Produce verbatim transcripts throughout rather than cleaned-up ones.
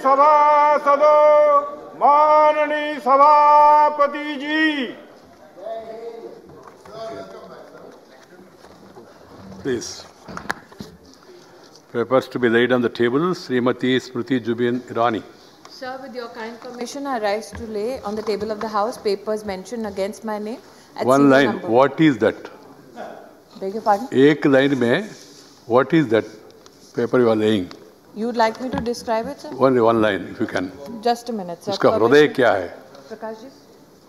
सभासदों, माननीय सभापति जी। Please. Papers to be laid on the table. Srimati Smriti Zubin Irani. Sir, with your kind permission, I rise to lay on the table of the House papers mentioned against my name. One line. Number. What is that? Beg your pardon? Ek line mein, what is that paper you are laying? You would like me to describe it, sir? Only one line, if you can. Just a minute, sir. Uska hruday kya hai? Prakash ji?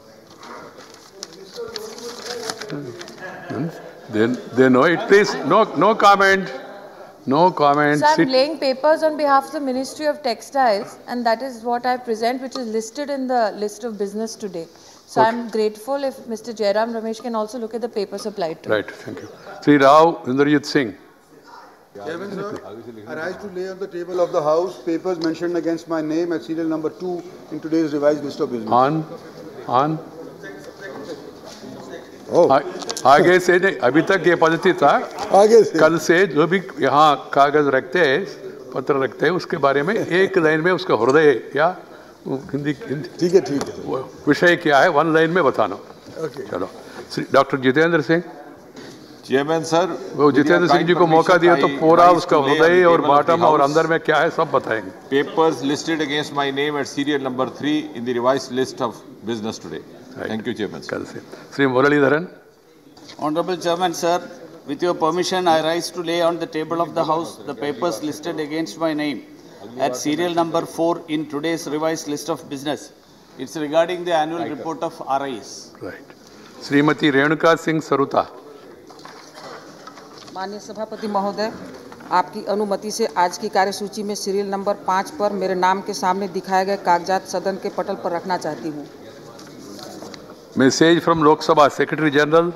They, they know it. Please, no, no comment. No comment. Sir, I'm Sit. laying papers on behalf of the Ministry of Textiles, and that is what I present, which is listed in the list of business today. So okay. I'm grateful if Mister Jairam Ramesh can also look at the papers applied to. Right, thank you. Sri Rao Indrajit Singh. Chairman, sir, I rise to lay on the table of the House papers mentioned against my name at serial number two in today's revised list of business. On, on. Oh. आगे से नहीं, अभी तक ये पद्धति था। आगे से कल से जो भी यहाँ कागज रखते हैं, पत्र रखते हैं, उसके बारे में एक लाइन में उसका हृदय या हिंदी हिंदी ठीक है ठीक है विषय क्या है वन लाइन में बताना। okay. चलो doctor Jitendra Singh. Chairman sir, वो जितेंद्र सिंह जी को मौका दिया तो पूरा उसका हृदय और बॉटम और अंदर में क्या है सब बताएंगे। Papers listed against my name at serial number three in the revised list of business today. Thank you chairman. कल से Shri Muraleedharan. Honorable Chairman, sir, with your permission, I rise to lay on the table of the House the papers listed against my name at serial number four in today's revised list of business. It's regarding the annual right. report of R I S. Right. Srimati Renuka Singh Saruta. माननीय सभापति महोदय, आपकी अनुमति से आज की कार्यसूची में सीरियल नंबर पाँच पर मेरे नाम के सामने दिखाए गए कागजात सदन के पटल पर रखना चाहती हूँ। Message from Lok Sabha Secretary General.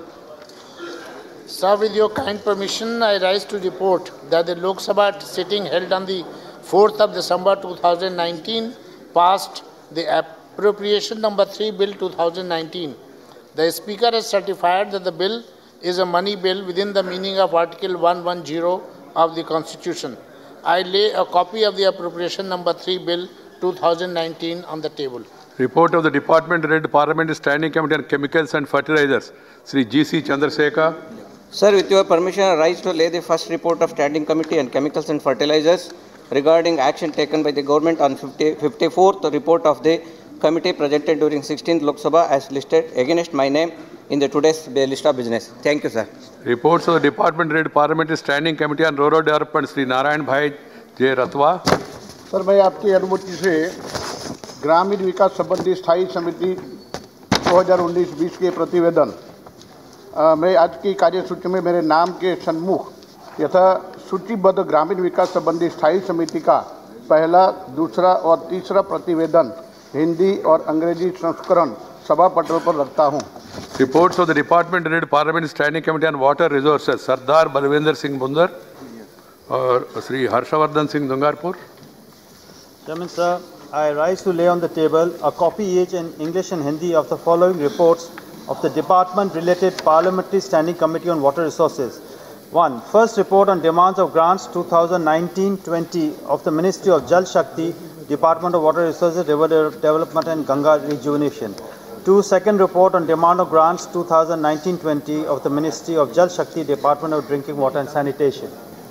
Sir, with your kind permission, I rise to report that the Lok Sabha sitting held on the fourth of December two thousand nineteen passed the appropriation number three bill two thousand nineteen. The Speaker has certified that the bill is a money bill within the meaning of Article one ten of the Constitution. I lay a copy of the appropriation number three bill two thousand nineteen on the table. Report of the Department Led Parliamentary Standing Committee on Chemicals and Fertilizers. Sri G C Chandrasekhar. Sir, with your permission, I rise to lay the first report of Standing Committee on Chemicals and Fertilizers regarding action taken by the government on fifty-fourth report of the committee presented during sixteenth Lok Sabha as listed against my name in the today's list of business. Thank you, sir. Reports of the Department Led Parliamentary Standing Committee on Rural Development. Sri Narayan Bhai J. Ratwa. Sir, मैं आपकी अनुमति से ग्रामीण विकास संबंधी स्थायी समिति दो हज़ार उन्नीस बीस के प्रतिवेदन मैं आज की कार्यसूची में मेरे नाम के सम्मुख यथा सूचीबद्ध ग्रामीण विकास संबंधी स्थायी समिति का पहला, दूसरा और तीसरा प्रतिवेदन हिंदी और अंग्रेजी संस्करण सभा पटल पर रखता हूं। Reports of the department head parliament standing committee on water resources Sardar Balwinder Singh Bhundar और Shri Harshvardhan Singh दुंगारपुर। Chairman, sir, I rise to lay on the table a copy each in English and Hindi of the following reports of the department-related Parliamentary Standing Committee on Water Resources. One, first report on demands of grants two thousand nineteen twenty of the Ministry of Jal Shakti, Department of Water Resources, River Development and Ganga Rejuvenation. Two, second report on demand of grants two thousand nineteen twenty of the Ministry of Jal Shakti, Department of Drinking Water and Sanitation.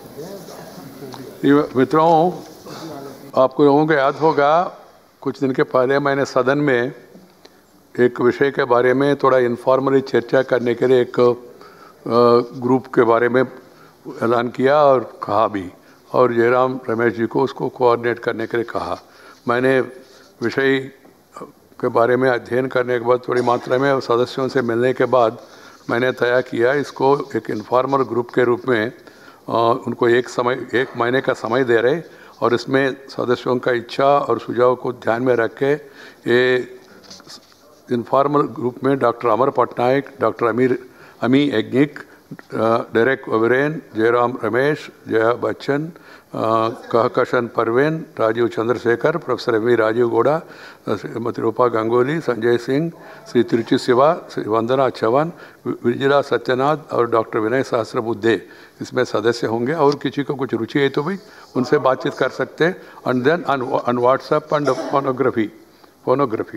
मित्रों, आपको लोगों को याद होगा कुछ दिन के पहले मैंने सदन में एक विषय के बारे में थोड़ा इनफॉर्मली चर्चा करने के लिए एक ग्रुप के बारे में ऐलान किया और कहा भी, और जयराम रमेश जी को उसको कोऑर्डिनेट करने के लिए कहा। मैंने विषय के बारे में अध्ययन करने के बाद थोड़ी मात्रा में सदस्यों से मिलने के बाद मैंने तय किया इसको एक इनफॉर्मल ग्रुप के रूप में आ, उनको एक समय एक महीने का समय दे रहे और इसमें सदस्यों का इच्छा और सुझाव को ध्यान में रख के ये इनफॉर्मल ग्रुप में doctor Amar Patnaik, doctor Amir Amee Yajnik, uh, Derek O'Brien, Jairam Ramesh, Jaya Bachchan, uh, Kahkashan Parveen, Rajiv Chandrasekhar, Professor M V Rajiv Goda, uh, Srimati Rupa Ganguly, Sanjay Singh, Sri Tiruchi Siva, Sri Vandana Chavan, Vijila Satyanath और doctor Vinay Sahasrabuddhe इसमें सदस्य होंगे और किसी को कुछ रुचि है तो भी उनसे बातचीत कर सकते हैं and then on WhatsApp and phonography phonography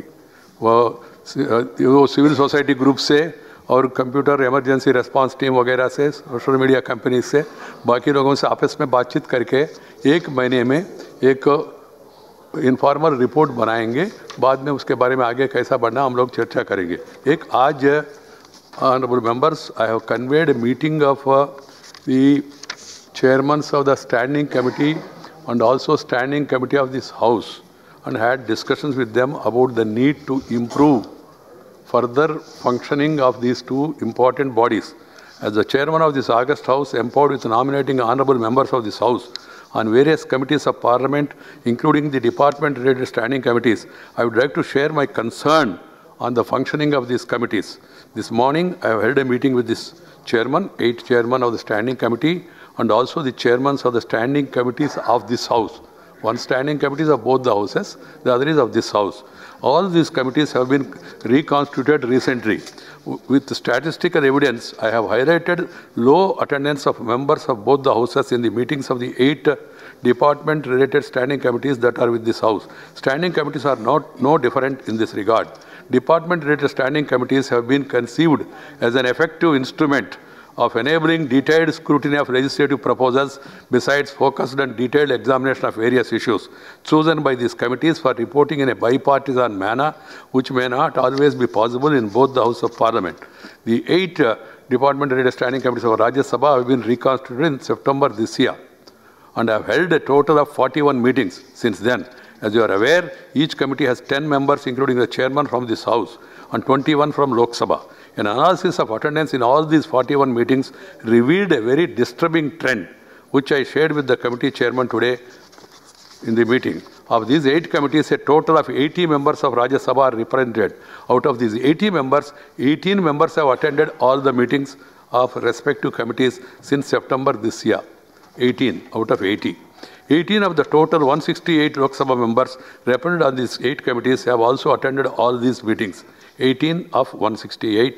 वो सिविल सोसाइटी ग्रुप से और कंप्यूटर इमरजेंसी रिस्पांस टीम वगैरह से सोशल मीडिया कंपनी से बाकी लोगों से आपस में बातचीत करके एक महीने में एक इनफॉर्मल रिपोर्ट बनाएंगे बाद में उसके बारे में आगे कैसा बढ़ना हम लोग चर्चा करेंगे एक आज honorable members I have conveyed a meeting of uh, the chairmen of the standing committee and also standing committee of this house and had discussions with them about the need to improve further functioning of these two important bodies. As the chairman of this August House, empowered with nominating honorable members of this House on various committees of Parliament, including the department-related standing committees, I would like to share my concern on the functioning of these committees. This morning, I have held a meeting with this chairman, eight chairmen of the standing committee, and also the chairmen of the standing committees of this House. One standing committee is of both the houses, the other is of this House. All these committees have been reconstituted recently. With statistical evidence, I have highlighted low attendance of members of both the houses in the meetings of the eight department-related standing committees that are with this House. Standing committees are not no different in this regard. Department-related standing committees have been conceived as an effective instrument of enabling detailed scrutiny of legislative proposals, besides focused and detailed examination of various issues chosen by these committees for reporting in a bipartisan manner, which may not always be possible in both the House of Parliament. The eight uh, department-related standing committees of Rajya Sabha have been reconstituted in September this year and have held a total of forty-one meetings since then. As you are aware, each committee has ten members, including the chairman from this House, and twenty-one from Lok Sabha. An analysis of attendance in all these forty-one meetings revealed a very disturbing trend, which I shared with the committee chairman today in the meeting. Of these eight committees, a total of eighty members of Rajya Sabha are represented. Out of these eighty members, eighteen members have attended all the meetings of respective committees since September this year. eighteen out of eighty. eighteen of the total one hundred sixty-eight Lok Sabha members represented on these eight committees have also attended all these meetings. eighteen of one hundred sixty-eight.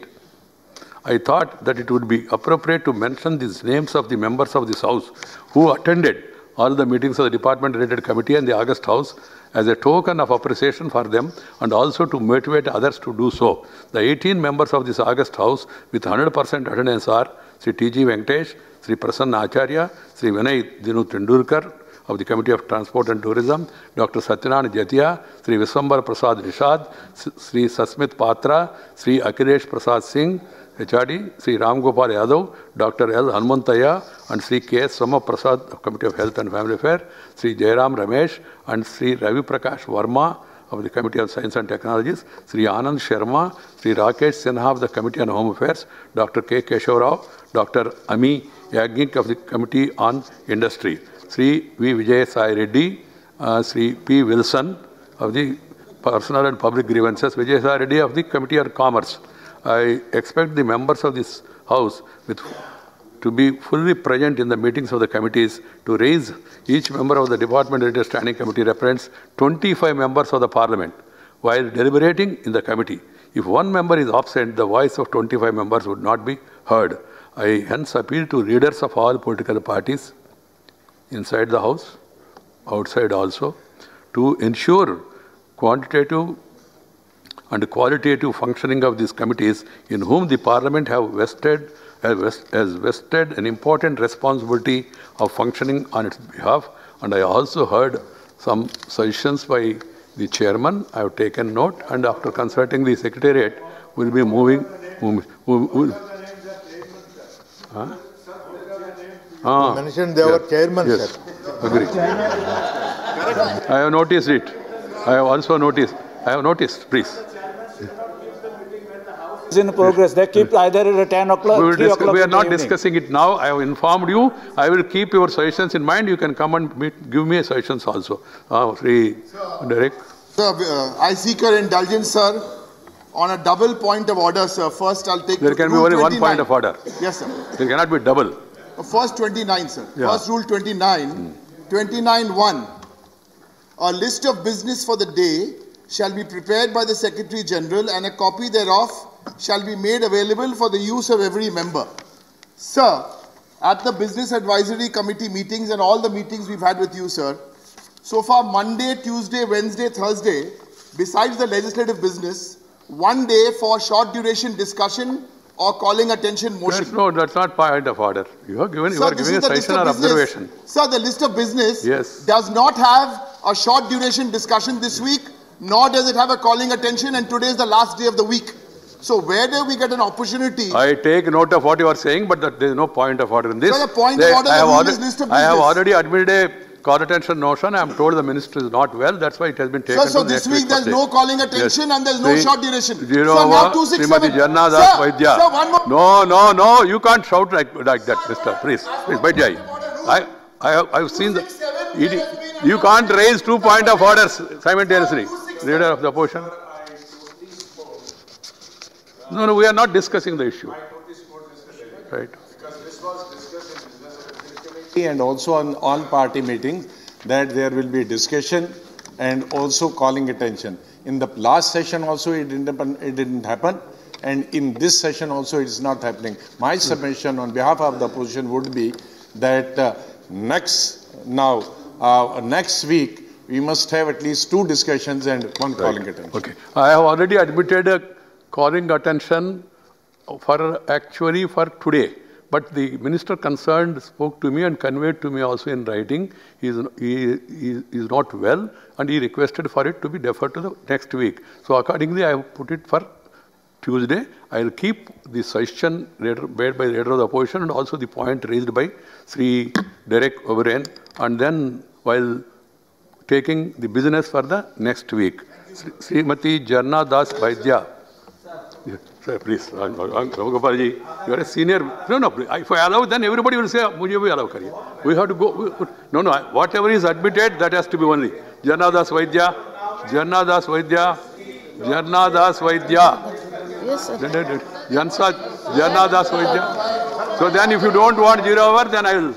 I thought that it would be appropriate to mention these names of the members of this House who attended all the meetings of the department-related committee and the August House as a token of appreciation for them and also to motivate others to do so. The eighteen members of this August House with one hundred percent attendance are Sri T G Venkatesh, Sri Prasanna Acharya, Sri Vinay Dinu Tendulkar of the Committee of Transport and Tourism, Doctor Satyanarayana Jatia, Sri Viswambar Prasad Rishad, Sri Sasmit Patra, Sri Akhilesh Prasad Singh, H R D, Sri Ram Gopal Yadav, Doctor L. Hanmantaya, and Sri K S Sama Prasad of Committee of Health and Family Affairs, Sri Jairam Ramesh, and Sri Ravi Prakash Verma of the Committee of Science and Technologies, Sri Anand Sharma, Sri Rakesh Sinha of the Committee on Home Affairs, Doctor K. Keshav, Doctor Ami Yagnik of the Committee on Industry, Sri V. Vijay Sai Reddy, uh, Sri P. Wilson of the Personal and Public Grievances, Vijay Sai Reddy of the Committee on Commerce. I expect the members of this House with, to be fully present in the meetings of the committees to raise each member of the department-related standing committee represents twenty-five members of the Parliament while deliberating in the committee. If one member is absent, the voice of twenty-five members would not be heard. I hence appeal to leaders of all political parties inside the House, outside also, to ensure quantitative and qualitative functioning of these committees in whom the Parliament have vested, has vested an important responsibility of functioning on its behalf. And I also heard some suggestions by the chairman. I have taken note, and after consulting the secretariat, will be moving. moving, moving huh? Ah, you mentioned they were chairman, yes, sir. Agree. I have noticed it. I have also noticed. I have noticed, please. It's in progress. They keep either at ten o'clock, we, three o'clock. We are not discussing it now. I have informed you. I will keep your suggestions in mind. You can come and meet, give me suggestions also. Uh, Sri Derek. Sir, uh, I seek your indulgence, sir, on a double point of order, sir. First, I'll take. There can be only one point of order. Yes, sir. There cannot be double. First twenty-nine, sir. Yeah. First rule twenty-nine. Hmm. twenty-nine one. A list of business for the day shall be prepared by the Secretary General and a copy thereof shall be made available for the use of every member. Sir, at the Business Advisory Committee meetings and all the meetings we've had with you, sir, so far Monday, Tuesday, Wednesday, Thursday, besides the legislative business, one day for short duration discussion or calling attention motion. That's no, that's not point of order. You are given, you Sir, are giving a suggestion or observation. Sir, the list of business yes. does not have a short duration discussion this week, nor does it have a calling attention, and today is the last day of the week. So where do we get an opportunity? I take note of what you are saying, but that there is no point of order in this. Sir, the point they, of order I have, already, list of I have business. already admitted a call attention notion. I am told the minister is not well. That's why it has been taken. Sir, so to this next week there's no calling attention yes. and there's no Three, short duration. Zero Sir, now two six seven. Janna Sir, Das Vaidya. sir, one more. No, no, no. You can't shout like, like that, mister. Please, please, Vaidya. I, I have, I have seen the. It, you can't raise two point of orders simultaneously. Leader of the opposition. No, no, we are not discussing the issue. Right. And also on all party meetings that there will be discussion and also calling attention. In the last session also it didn't happen, it didn't happen, and in this session also it is not happening. My submission on behalf of the opposition would be that uh, next now uh, next week we must have at least two discussions and one right. calling attention. Okay, I have already admitted a calling attention for actually for today. But the minister concerned spoke to me and conveyed to me also in writing, he is, he, he is not well, and he requested for it to be deferred to the next week. So accordingly, I have put it for Tuesday. I will keep the suggestion made by the leader of the opposition and also the point raised by Sri Derek O'Brien, and then while taking the business for the next week. Srimati Janna Das Vaidya. Sir, please, Gopal ji, you are a senior. No, no, if I allow, then everybody will say, Mujhe bhi allow kariye. We have to go. No, no, whatever is admitted, that has to be only. Janna Das Vaidya, Janna Das Vaidya, Janna Das Vaidya. Yes, sir. Jansa, Janna Das Vaidya. So then if you don't want zero hour, then I will.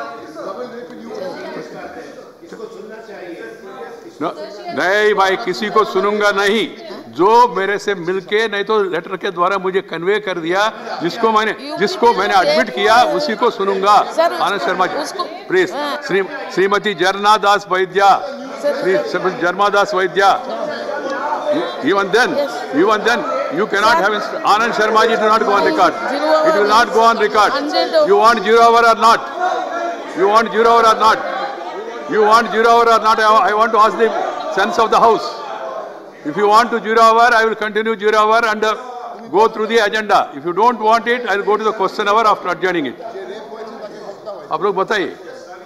No, नहीं भाई, किसी को सुनूंगा नहीं. जो मेरे से मिलके नहीं तो लेटर के द्वारा मुझे कन्वे कर दिया, जिसको मैंने जिसको मैंने एडमिट किया उसी को सुनूंगा. आनंद शर्मा जी, प्लीज. श्री श्रीमती जरना दास वैद्या, श्री जर्मा दास वैद्या. Even then, even then, you cannot have Anand Sharma ji to not go on record. It will not go on record. You want zero hour or not? You want zero hour or not? You want zero hour or not? I want to ask the sense of the house. If you want to zero hour, I will continue zero hour and uh, go through the agenda. If you don't want it, I will go to the question hour after adjourning it. आप लोग बताइए.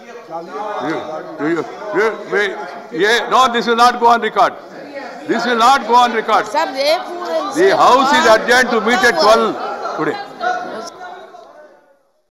No, this will not go on record. This will not go on record. The house is adjourned to meet at twelve today.